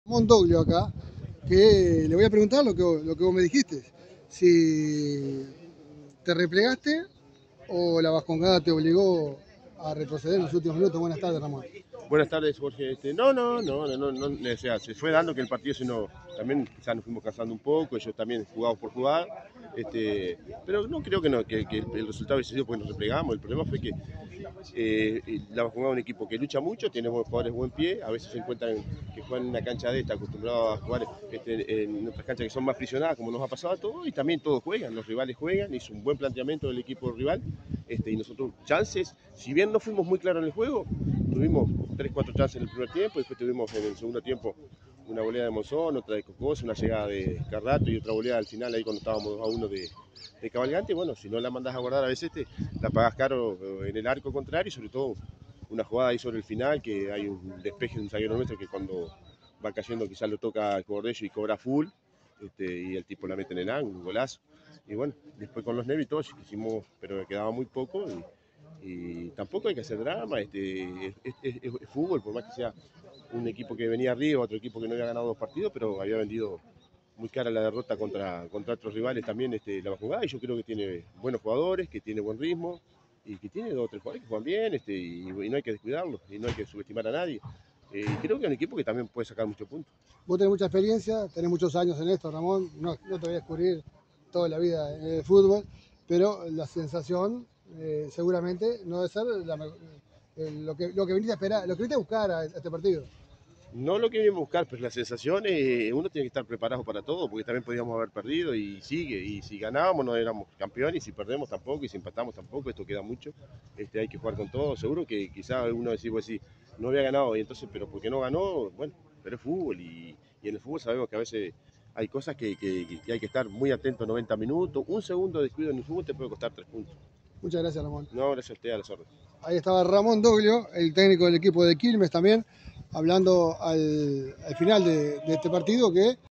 Mondoglio acá, que le voy a preguntar lo que vos me dijiste. Si te replegaste o la Vascongada te obligó a retroceder en los últimos minutos. Buenas tardes, Ramón. Buenas tardes, Jorge. No, o sea, se fue dando que el partido también quizás nos fuimos cansando un poco, ellos también jugamos por jugar, pero no creo que el resultado hubiese sido porque nos replegamos. El problema fue que la Vascongada es un equipo que lucha mucho, tiene buenos jugadores, buen pie, a veces se encuentran que juegan en una cancha de esta, acostumbrados a jugar en otras canchas que son más friccionadas, como nos ha pasado a todos, y también todos juegan, los rivales juegan, hizo un buen planteamiento del equipo rival, y nosotros chances, si bien no fuimos muy claros en el juego, tuvimos 3-4 chances en el primer tiempo, después tuvimos en el segundo tiempo una volea de Monzón, otra de Cocos, una llegada de Carrato y otra volea al final ahí cuando estábamos 2-1 de Cabalgante. Bueno, si no la mandás a guardar a veces la pagás caro en el arco contrario, y sobre todo una jugada ahí sobre el final, que hay un despeje de un zaguero nuestro que cuando va cayendo quizás lo toca al Cordello y cobra full, y el tipo la mete en el ángulo, un golazo. Y bueno, después con los nervios todos hicimos, pero quedaba muy poco y tampoco hay que hacer drama, es fútbol, por más que sea un equipo que venía arriba, otro equipo que no había ganado 2 partidos, pero había vendido muy cara la derrota contra otros rivales también, la Vascongada, y yo creo que tiene buenos jugadores, que tiene buen ritmo, y que tiene 2 o 3 jugadores que juegan bien, y no hay que descuidarlos, y no hay que subestimar a nadie. Creo que es un equipo que también puede sacar muchos puntos. Vos tenés mucha experiencia, tenés muchos años en esto, Ramón, no te voy a descubrir toda la vida en el fútbol, pero la sensación seguramente no debe ser lo que viniste a esperar, lo que viniste a buscar a este partido. No lo que vinimos a buscar, pero la sensación es uno tiene que estar preparado para todo, porque también podíamos haber perdido y sigue. Y si ganábamos no éramos campeones, y si perdemos tampoco, y si empatamos tampoco, esto queda mucho. Hay que jugar con todo. Seguro que quizás uno decía, pues sí, no había ganado, y entonces, pero porque no ganó, bueno, pero es fútbol, y en el fútbol sabemos que a veces hay cosas que hay que estar muy atento 90 minutos. Un segundo de descuido en el fútbol te puede costar 3 puntos. Muchas gracias, Ramón. No, gracias a usted, a las órdenes. Ahí estaba Ramón Doglio, el técnico del equipo de Quilmes también, hablando al final de este partido que